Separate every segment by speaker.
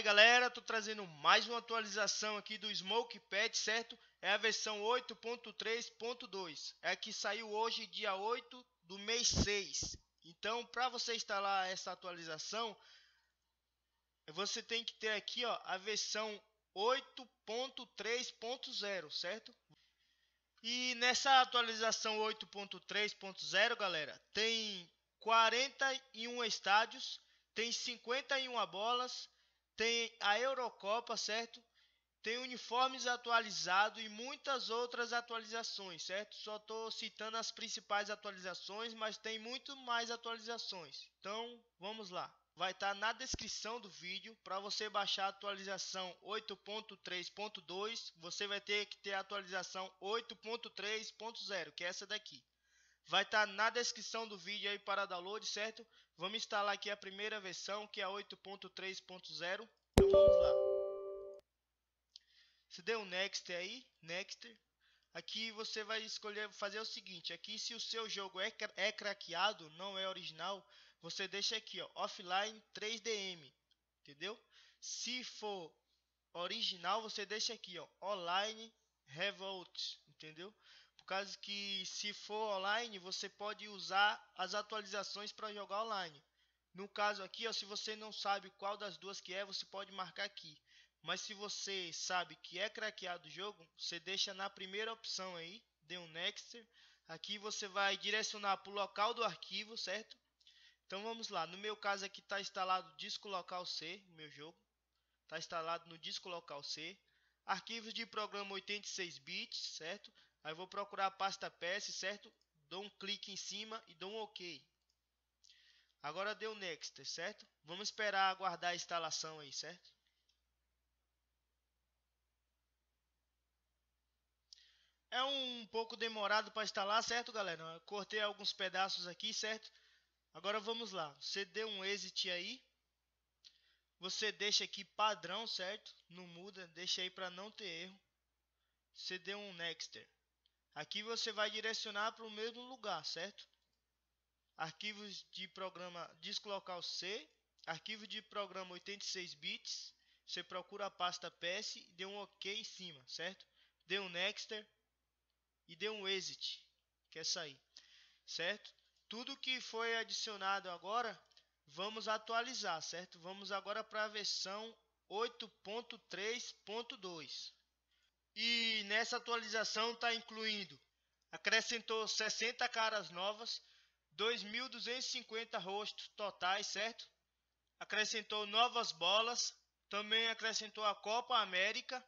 Speaker 1: galera, tô trazendo mais uma atualização aqui do SmokePad, certo? É a versão 8.3.2, é a que saiu hoje dia 8 do mês 6. Então, para você instalar essa atualização, você tem que ter aqui, ó, a versão 8.3.0, certo? E nessa atualização 8.3.0, galera, tem 41 estádios, tem 51 bolas, tem a Eurocopa, certo? Tem uniformes atualizados e muitas outras atualizações, certo? Só estou citando as principais atualizações, mas tem muito mais atualizações. Então, vamos lá. Vai estar na descrição do vídeo. Para você baixar a atualização 8.3.2, você vai ter que ter a atualização 8.3.0, que é essa daqui. Vai estar na descrição do vídeo aí para download, certo? Vamos instalar aqui a primeira versão, que é a 8.3.0. Então vamos lá. Você deu um next aí, next. Aqui você vai escolher fazer o seguinte, aqui se o seu jogo é craqueado, não é original, você deixa aqui, ó, offline 3DM, entendeu? Se for original, você deixa aqui, ó, online revolt, entendeu? Por causa que se for online, você pode usar as atualizações para jogar online. No caso aqui, ó, se você não sabe qual das duas que é, você pode marcar aqui. Mas se você sabe que é craqueado o jogo, você deixa na primeira opção aí, dê um next. Aqui você vai direcionar para o local do arquivo, certo? Então vamos lá, no meu caso aqui está instalado disco local C, o meu jogo. Está instalado no disco local C. Arquivos de programa 86 bits, certo? Aí vou procurar a pasta PS, certo? Dou um clique em cima e dou um OK. Agora deu next, certo? Vamos esperar aguardar a instalação aí, certo? É um pouco demorado para instalar, certo, galera? Eu cortei alguns pedaços aqui, certo? Agora vamos lá. Você deu um exit aí. Você deixa aqui padrão, certo? Não muda, deixa aí para não ter erro. Você deu um next. Aqui você vai direcionar para o mesmo lugar, certo? Arquivos de programa disco local C, arquivo de programa 86 bits. Você procura a pasta PS e deu um OK em cima, certo? Deu um next e deu um exit, que é sair, certo? Tudo que foi adicionado agora, vamos atualizar, certo? Vamos agora para a versão 8.3.2. E nessa atualização está incluindo, acrescentou 60 caras novas, 2.250 rostos totais, certo? Acrescentou novas bolas, também acrescentou a Copa América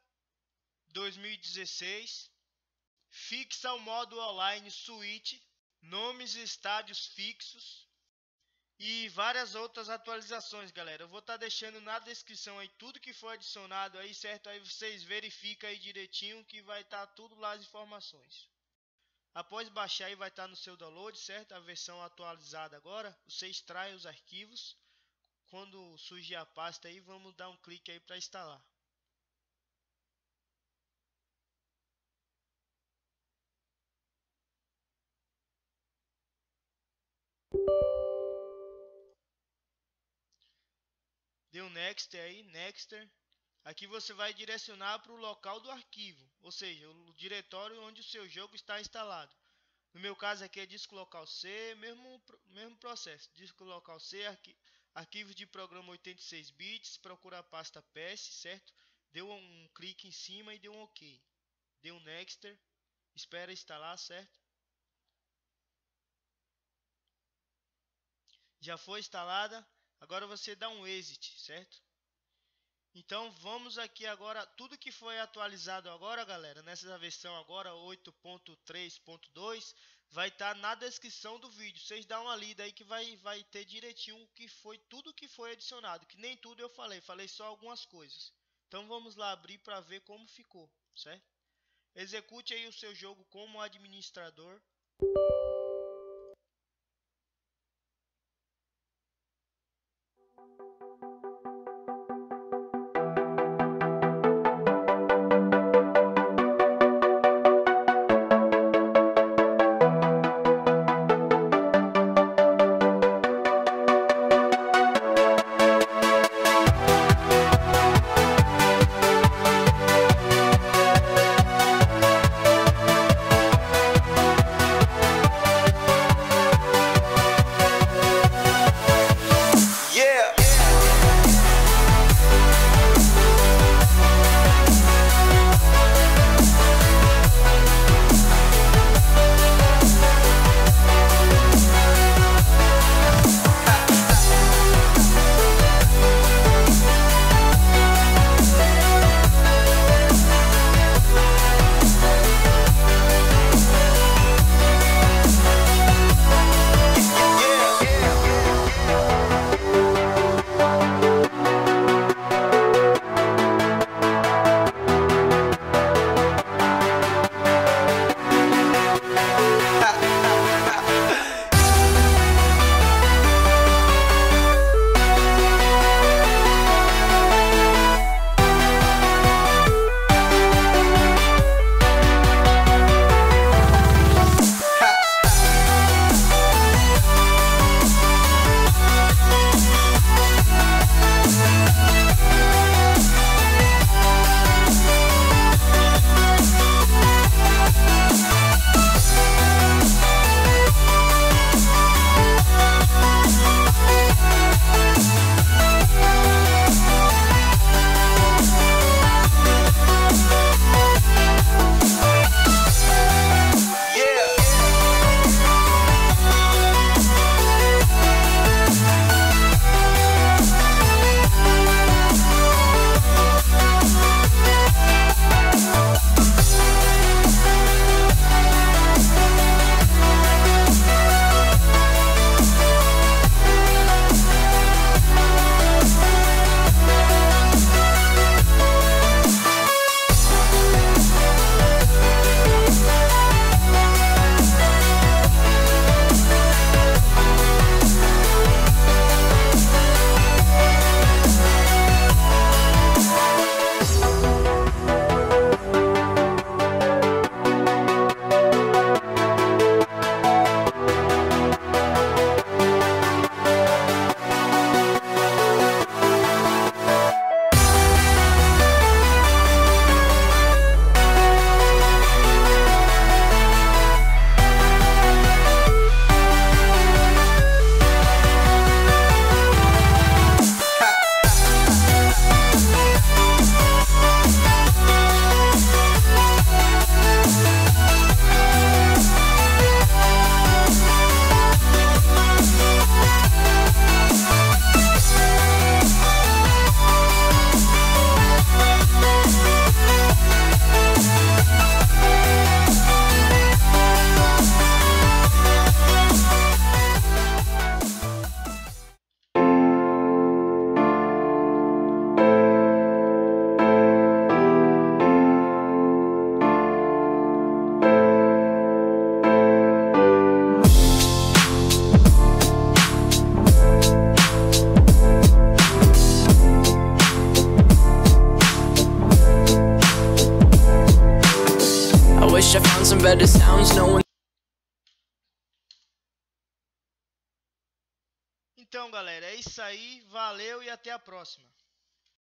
Speaker 1: 2016. Fixa o modo online suíte, nomes e estádios fixos e várias outras atualizações, galera. Eu vou estar deixando na descrição aí tudo que foi adicionado aí, certo? Aí vocês verificam aí direitinho que vai estar tudo lá as informações. Após baixar aí vai estar no seu download, certo? A versão atualizada agora, você extrai os arquivos. Quando surgir a pasta aí, vamos dar um clique aí para instalar. Deu next aí, next. Aqui você vai direcionar para o local do arquivo, ou seja, o diretório onde o seu jogo está instalado. No meu caso aqui é disco local C, mesmo processo. Disco local C, arquivo de programa 86 bits, procura a pasta PS, certo? Deu um clique em cima e deu um OK. Deu um next, espera instalar, certo? Já foi instalada. Agora você dá um exit, certo? Então vamos aqui agora, tudo que foi atualizado agora, galera, nessa versão agora 8.3.2, vai estar na descrição do vídeo. Vocês dão uma lida aí que vai ter direitinho o que foi, tudo que foi adicionado, que nem tudo eu falei só algumas coisas. Então vamos lá abrir para ver como ficou, certo? Execute aí o seu jogo como administrador.
Speaker 2: hearing better sounds, no one.
Speaker 1: Então, galera, é isso aí. Valeu e até a próxima.